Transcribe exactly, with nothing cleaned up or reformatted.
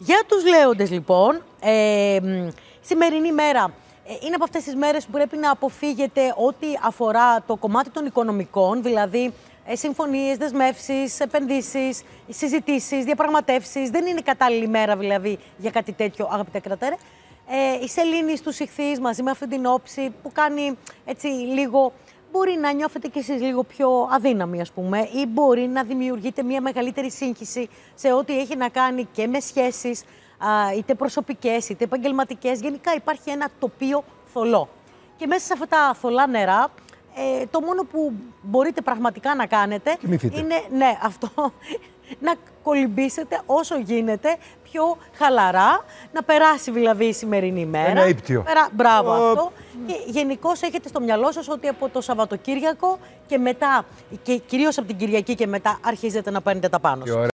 Για τους λέοντες, λοιπόν, ε, σημερινή μέρα ε, είναι από αυτές τις μέρες που πρέπει να αποφύγετε ό,τι αφορά το κομμάτι των οικονομικών, δηλαδή ε, συμφωνίες, δεσμεύσεις, επενδύσεις, συζητήσεις, διαπραγματεύσεις. Δεν είναι κατάλληλη μέρα, δηλαδή, για κάτι τέτοιο, αγαπητέ κρατέρε. Ε, η σελήνη στους Ιχθύς, μαζί με αυτή την όψη που κάνει έτσι λίγο... Μπορεί να νιώθετε κι εσείς λίγο πιο αδύναμοι, ας πούμε, ή μπορεί να δημιουργείτε μια μεγαλύτερη σύγχυση σε ό,τι έχει να κάνει και με σχέσεις, είτε προσωπικές, είτε επαγγελματικές. Γενικά υπάρχει ένα τοπίο θολό. Και μέσα σε αυτά τα θολά νερά, ε, το μόνο που μπορείτε πραγματικά να κάνετε Κοιμηθείτε. είναι, ναι, αυτό, να κολυμπήσετε όσο γίνεται πιο χαλαρά, να περάσει δηλαδή η σημερινή ημέρα. Ένα ύπτιο. Περα... Μπράβο Ο... αυτό. Και γενικώς έχετε στο μυαλό σας ότι από το Σαββατοκύριακο και μετά, και κυρίως από την Κυριακή και μετά, αρχίζετε να παίρνετε τα πάνω σας.